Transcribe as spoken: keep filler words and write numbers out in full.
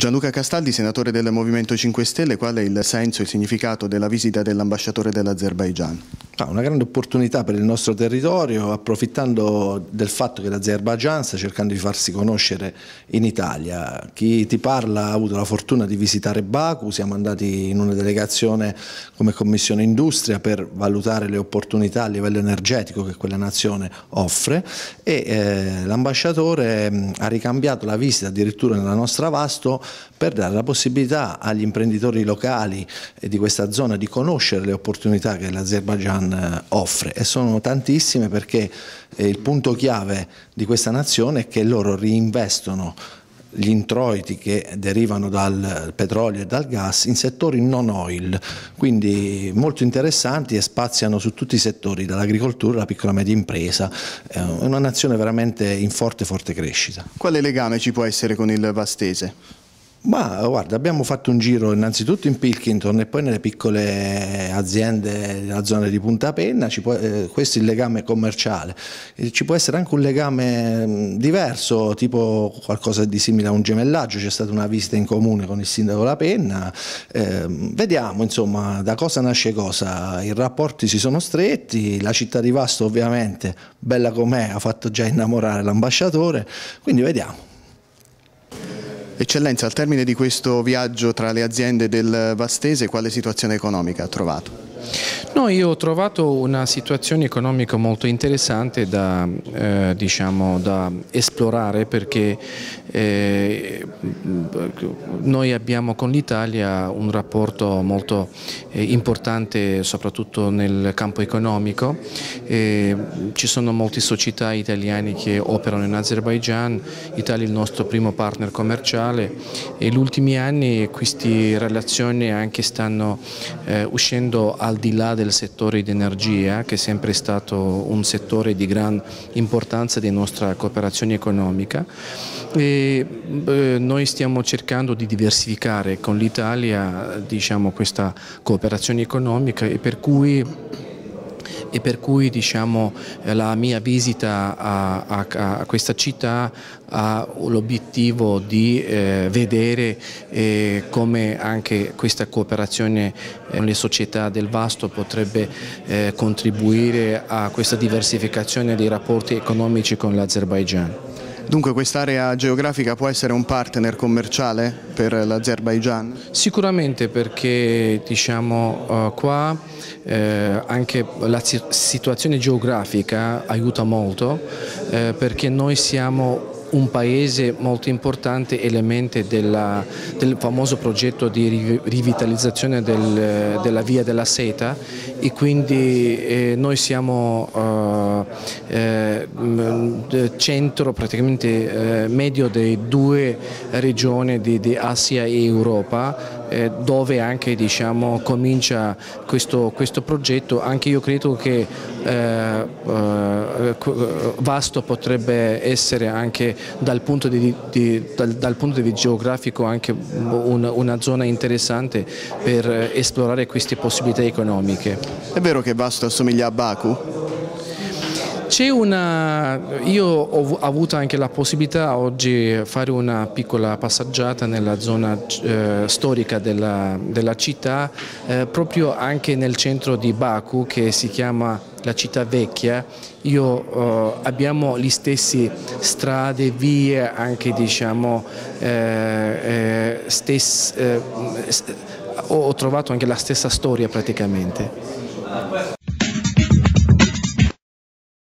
Gianluca Castaldi, senatore del Movimento cinque Stelle, qual è il senso e il significato della visita dell'ambasciatore dell'Azerbaigian? Ah, una grande opportunità per il nostro territorio, approfittando del fatto che l'Azerbaigian sta cercando di farsi conoscere in Italia. Chi ti parla ha avuto la fortuna di visitare Baku, siamo andati in una delegazione come Commissione Industria per valutare le opportunità a livello energetico che quella nazione offre e eh, l'ambasciatore ha ricambiato la visita addirittura nella nostra Vasto per dare la possibilità agli imprenditori locali di questa zona di conoscere le opportunità che l'Azerbaigian offre, e sono tantissime, perché il punto chiave di questa nazione è che loro reinvestono gli introiti che derivano dal petrolio e dal gas in settori non oil, quindi molto interessanti, e spaziano su tutti i settori, dall'agricoltura alla piccola e media impresa. È una nazione veramente in forte forte crescita. Quale legame ci può essere con il Vastese? Ma guarda, abbiamo fatto un giro innanzitutto in Pilkington e poi nelle piccole aziende della zona di Punta Penna. Ci può, eh, questo è il legame commerciale. Eh, ci può essere anche un legame mh, diverso, tipo qualcosa di simile a un gemellaggio. C'è stata una visita in comune con il sindaco La Penna. Eh, vediamo insomma da cosa nasce cosa. I rapporti si sono stretti, la città di Vasto ovviamente, bella com'è, ha fatto già innamorare l'ambasciatore, quindi vediamo. Eccellenza, al termine di questo viaggio tra le aziende del Vastese, quale situazione economica ha trovato? No, io ho trovato una situazione economica molto interessante da, eh, diciamo, da esplorare, perché eh, noi abbiamo con l'Italia un rapporto molto eh, importante soprattutto nel campo economico. Eh, ci sono molte società italiane che operano in Azerbaigian, l'Italia è il nostro primo partner commerciale, e negli ultimi anni queste relazioni anche stanno eh, uscendo al di là del settore di energia, che è sempre stato un settore di gran importanza della nostra cooperazione economica. E, eh, noi stiamo cercando di diversificare con l'Italia, diciamo, questa cooperazione economica, e per cui e per cui diciamo, la mia visita a, a, a questa città ha l'obiettivo di eh, vedere eh, come anche questa cooperazione con le società del Vasto potrebbe eh, contribuire a questa diversificazione dei rapporti economici con l'Azerbaigian. Dunque quest'area geografica può essere un partner commerciale per l'Azerbaigian? Sicuramente, perché diciamo, uh, qua eh, anche la situazione geografica aiuta molto, eh, perché noi siamo un paese molto importante, elemento della, del famoso progetto di rivitalizzazione del, della via della seta, e quindi eh, noi siamo uh, eh, centro praticamente eh, medio delle due regioni di, di Asia e Europa, eh, dove anche diciamo, comincia questo, questo progetto. Anche io credo che eh, eh, Vasto potrebbe essere anche dal punto di, di, dal, dal punto di vista geografico anche un, una zona interessante per esplorare queste possibilità economiche. È vero che Vasto assomiglia a Baku? C'è una, io ho avuto anche la possibilità oggi di fare una piccola passeggiata nella zona eh, storica della, della città, eh, proprio anche nel centro di Baku, che si chiama la città vecchia. Io, eh, abbiamo le stesse strade, vie, anche diciamo, eh, eh, stess, eh, ho trovato anche la stessa storia praticamente.